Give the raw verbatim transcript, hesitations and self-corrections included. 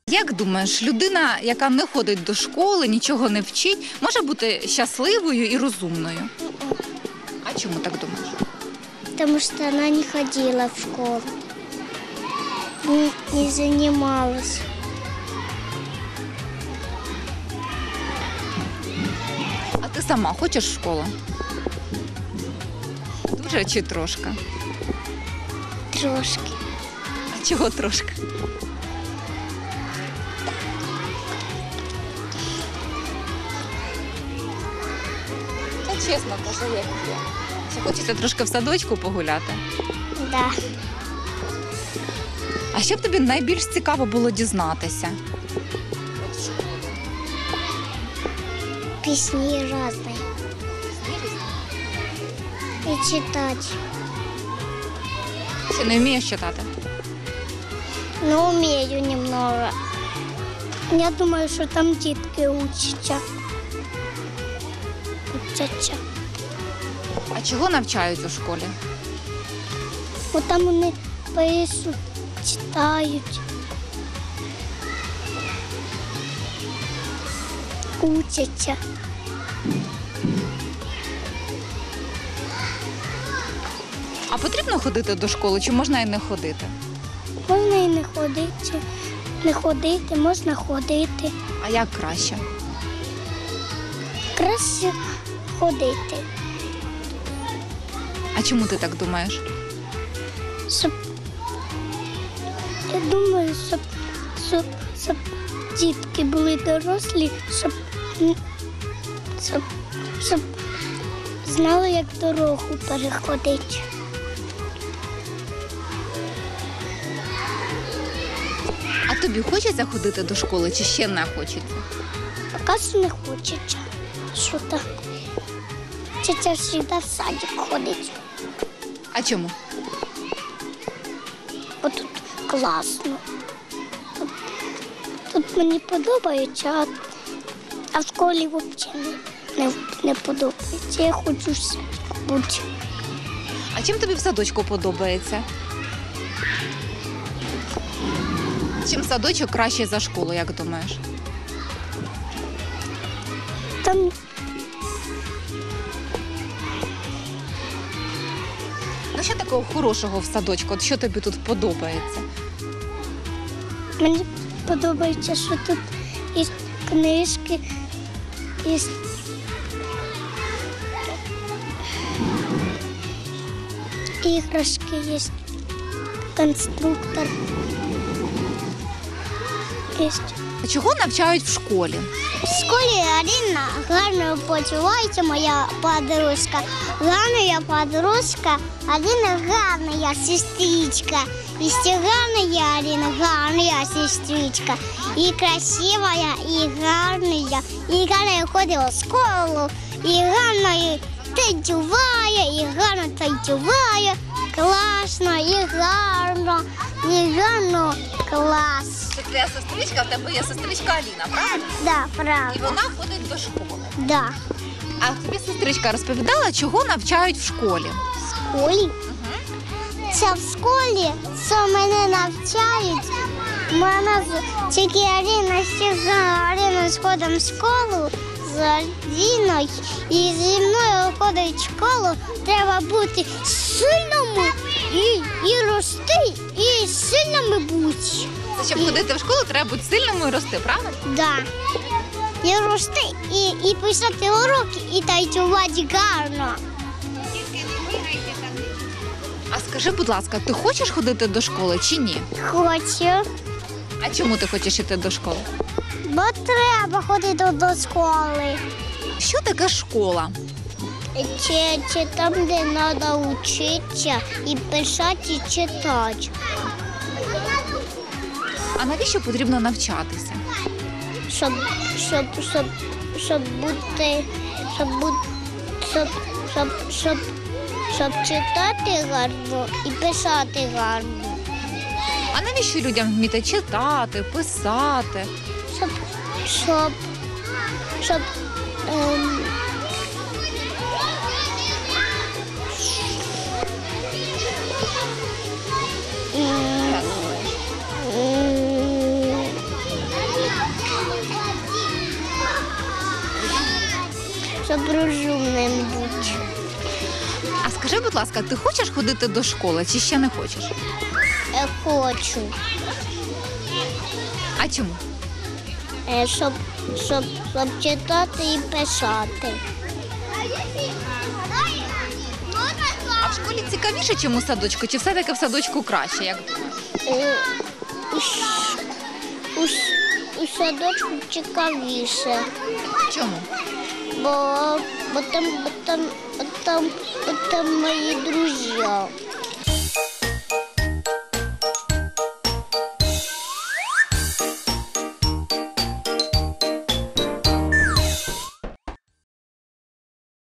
Як думаєш, людина, яка не ходить до школи, нічого не вчить, може бути щасливою і розумною? А чому так думаєш? Потому что она не ходила в школу, не, не занималась. А ти сама хочеш в школу? Дуже чи трошки? Трошки. А чого трошки? Та чесно, кажи, як є. Чи хочеться трошки в садочку погуляти? Да. А що б тобі найбільш цікаво було дізнатися? Песни разные. И читать. Чи не вмієш читати? Но умею немного. Я думаю, что там детки учатся. Учатся. А чого навчають у школі? Вот там вони пишуть, читають. Учаться. А потрібно ходити до школи, чи можна і не ходити? Можна і не ходити, не ходити, можна ходити. А як краще? Краще ходити, А чому ти так думаєш? щоб я думаю, щоб, щоб, щоб дітки були дорослі, щоб, щоб, щоб знали, як дорогу переходити. А тобі хочеться ходити до школи, чи ще не хочеться? Поки що не хочеться. Що так? Хочеться завжди в садик ходить. А чому? Бо тут класно. Тут, тут мені подобається, а, а в школі взагалі не, не, не подобається. Я хочу в садик бути. А чим тобі в садочку подобається? Чим садочок краще за школу, як думаєш? Там Ну що такого хорошого в садочку? От що тобі тут подобається? мені подобається, що тут є книжки, є іграшки, є конструктор. Є. А чого навчають в школі? В школі Аріна гарно почувається, моя подружка. Гарна подружка, Аріна гарна сестричка. І ще гарна Аріна, гарна сестричка. І красивая, і гарна, і гарно ходить в школу, і гарно танцюває, і гарно танцюває. Класно, і гарно, і гарно, клас. Це твоя сестричка, в тебе є сестричка Аліна, правильно? Да, І правда. вона ходить до школи. Да. А тобі сестричка розповідала, чого навчають в школі? В школі? Це в школі, що мене навчають. Мене з- тільки Аріна ще Аріна сходить в школу з Аріною і зі мною ходить в школу. Треба бути сильному і, і рости, і сильними бути. Це щоб ходити в школу, треба бути сильним і рости, правильно? Да. І рости, і, і писати уроки, і танцювати гарно. А скажи, будь ласка, ти хочеш ходити до школи чи ні? Хочу. А чому ти хочеш йти до школи? Бо треба ходити до школи. Що таке школа? Чи, чи там, де треба вчитися і писати, і читати. А навіщо потрібно навчатися? Щоб, щоб, щоб, щоб бути, щоб бути, щоб, щоб, щоб, щоб читати гарно і писати гарно. А навіщо людям вміти читати, писати? Щоб, щоб, щоб, ем, м, м, щоб розумним бути. А скажи, будь ласка, ти хочеш ходити до школи чи ще не хочеш? Я хочу, А чому? е, щоб, щоб, щоб читати і писати. А в школі цікавіше, чим у садочку, чи все-таки в садочку краще, як думаєш? Е, у, с- у, с- у садочку цікавіше, Чому? бо, бо, там, бо, там, бо, там, бо там мої друзі.